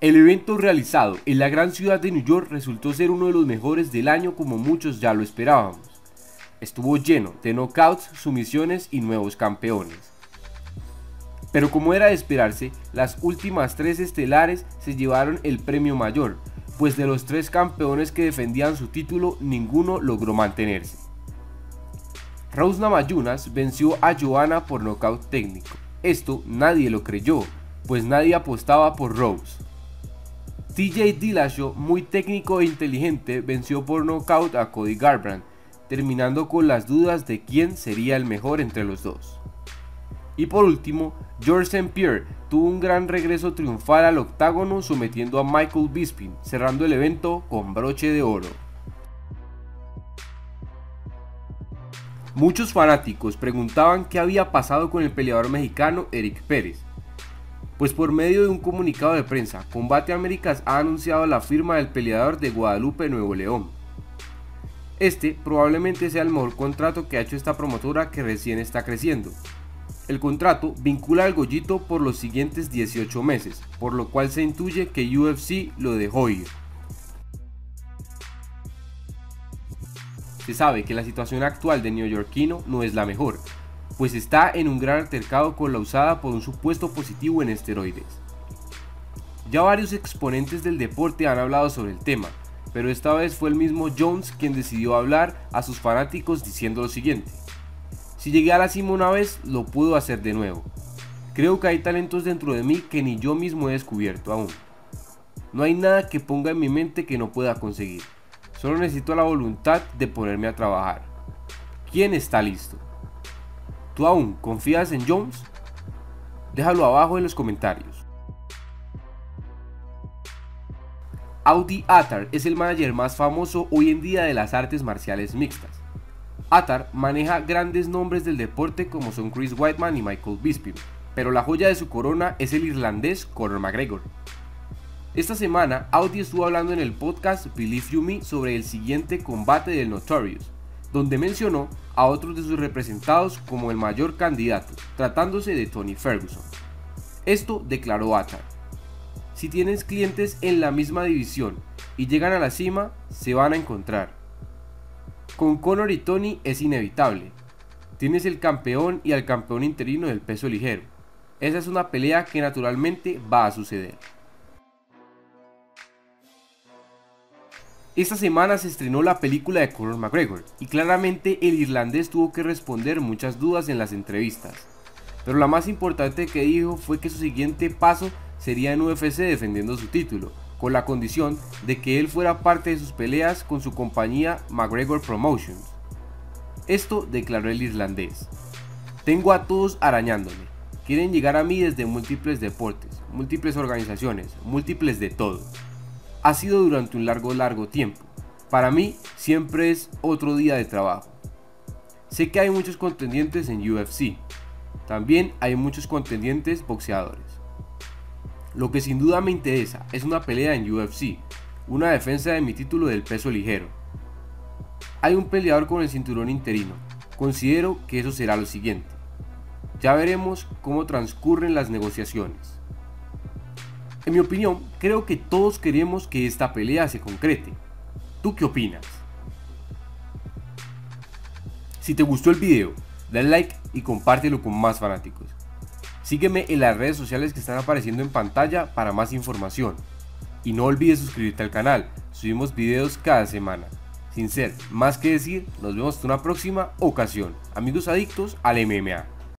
El evento realizado en la gran ciudad de New York resultó ser uno de los mejores del año, como muchos ya lo esperábamos. Estuvo lleno de knockouts, sumisiones y nuevos campeones. Pero como era de esperarse, las últimas 3 estelares se llevaron el premio mayor, pues de los 3 campeones que defendían su título, ninguno logró mantenerse. Rose Namajunas venció a Joanna por nocaut técnico. Esto nadie lo creyó, pues nadie apostaba por Rose. TJ Dillashaw, muy técnico e inteligente, venció por nocaut a Cody Garbrandt, terminando con las dudas de quién sería el mejor entre los dos. Y por último, Georges St. Pierre tuvo un gran regreso triunfal al octágono, sometiendo a Michael Bisping, cerrando el evento con broche de oro. Muchos fanáticos preguntaban qué había pasado con el peleador mexicano Eric Pérez, pues por medio de un comunicado de prensa, Combate Américas ha anunciado la firma del peleador de Guadalupe, Nuevo León. Este probablemente sea el mejor contrato que ha hecho esta promotora, que recién está creciendo. El contrato vincula al Goyito por los siguientes 18 meses, por lo cual se intuye que UFC lo dejó ir. Se sabe que la situación actual del neoyorquino no es la mejor, pues está en un gran altercado con la USADA por un supuesto positivo en esteroides. Ya varios exponentes del deporte han hablado sobre el tema, pero esta vez fue el mismo Jones quien decidió hablar a sus fanáticos diciendo lo siguiente: si llegué a la cima una vez, lo puedo hacer de nuevo. Creo que hay talentos dentro de mí que ni yo mismo he descubierto aún. No hay nada que ponga en mi mente que no pueda conseguir. Solo necesito la voluntad de ponerme a trabajar. ¿Quién está listo? ¿Tú aún confías en Jones? Déjalo abajo en los comentarios. Audi Atar es el manager más famoso hoy en día de las artes marciales mixtas. Atar maneja grandes nombres del deporte como son Chris Weidman y Michael Bisping, pero la joya de su corona es el irlandés Conor McGregor. Esta semana, Audi estuvo hablando en el podcast Believe You Me sobre el siguiente combate del Notorious, donde mencionó a otros de sus representados como el mayor candidato, tratándose de Tony Ferguson. Esto declaró Atar: si tienes clientes en la misma división y llegan a la cima, se van a encontrar. Con Conor y Tony es inevitable. Tienes el campeón y al campeón interino del peso ligero. Esa es una pelea que naturalmente va a suceder. Esta semana se estrenó la película de Conor McGregor y claramente el irlandés tuvo que responder muchas dudas en las entrevistas. Pero la más importante que dijo fue que su siguiente paso sería en UFC defendiendo su título, con la condición de que él fuera parte de sus peleas con su compañía McGregor Promotions. Esto declaró el irlandés: tengo a todos arañándome, quieren llegar a mí desde múltiples deportes, múltiples organizaciones, múltiples de todo. Ha sido durante un largo tiempo. Para mí siempre es otro día de trabajo. Sé que hay muchos contendientes en UFC, también hay muchos contendientes boxeadores. Lo que sin duda me interesa es una pelea en UFC, una defensa de mi título del peso ligero. Hay un peleador con el cinturón interino, considero que eso será lo siguiente. Ya veremos cómo transcurren las negociaciones. En mi opinión, creo que todos queremos que esta pelea se concrete. ¿Tú qué opinas? Si te gustó el video, dale like y compártelo con más fanáticos. Sígueme en las redes sociales que están apareciendo en pantalla para más información. Y no olvides suscribirte al canal, subimos videos cada semana. Sin ser más que decir, nos vemos en una próxima ocasión, amigos adictos al MMA.